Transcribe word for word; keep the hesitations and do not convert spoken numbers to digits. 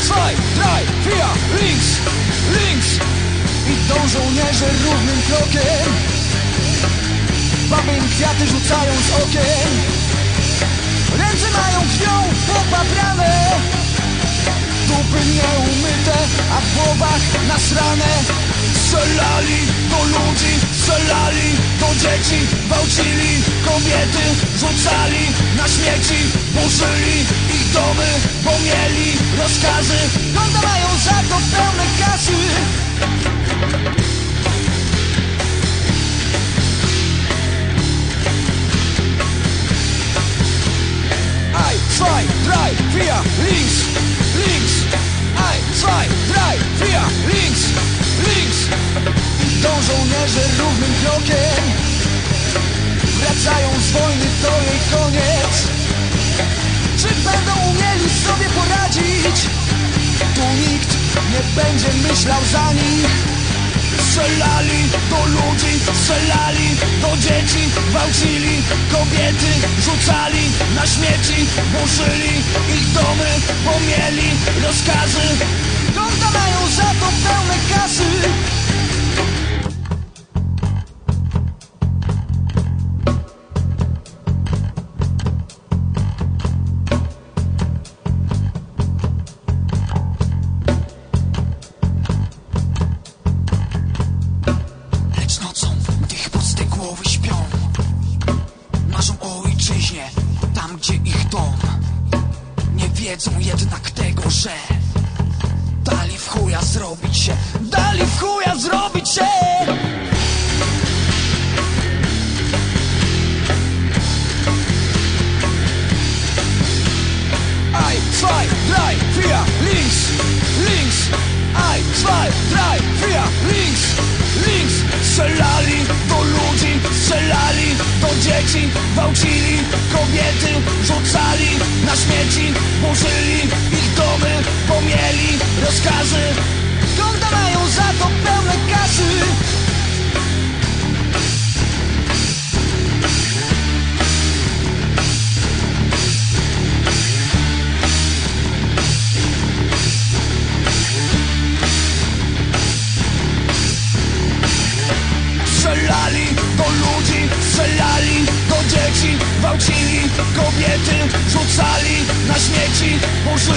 zwei, drei, vier, links, links. Idą żołnierze równym krokiem, baby im kwiaty rzucają z okien. Ręce mają krwią popaprane, dupy nieumyte, a w głowach nasrane. Strzelali do ludzi, strzelali do dzieci, gwałcili kobiety, rzucali na śmieci, burzyli ich domy, bo mieli rozkazy. Konta mają za to pełne kasy. Ein, zwei, drei, vier, links, links. Ein, zwei, drei, vier, links, links. Idą żołnierze równym krokiem, wracają z wojny, to jej koniec. Czy będą umieli sobie poradzić? Tu nikt nie będzie myślał za nich. Strzelali do ludzi, strzelali do dzieci, gwałcili kobiety, rzucali na śmieci, burzyli ich domy, bo mieli rozkazy. Konta mają za to pełne kasy. Tam gdzie ich dom, nie wiedzą jednak tego, że dali w chuja zrobić się, dali w chuja zrobić się. Ein, zwei, drei, vier, links, links. Ein, zwei, drei, vier, links, links. Strzelali do ludzi, strzelali do dzieci, gwałcili kobiety, rzucali na śmieci, burzyli ich domy, bo mieli rozkazy. Konta mają za to pełne kasy. Strzelali do ludzi, strzelali do dzieci, gwałcili kobiety, rzucali na śmieci, burzyli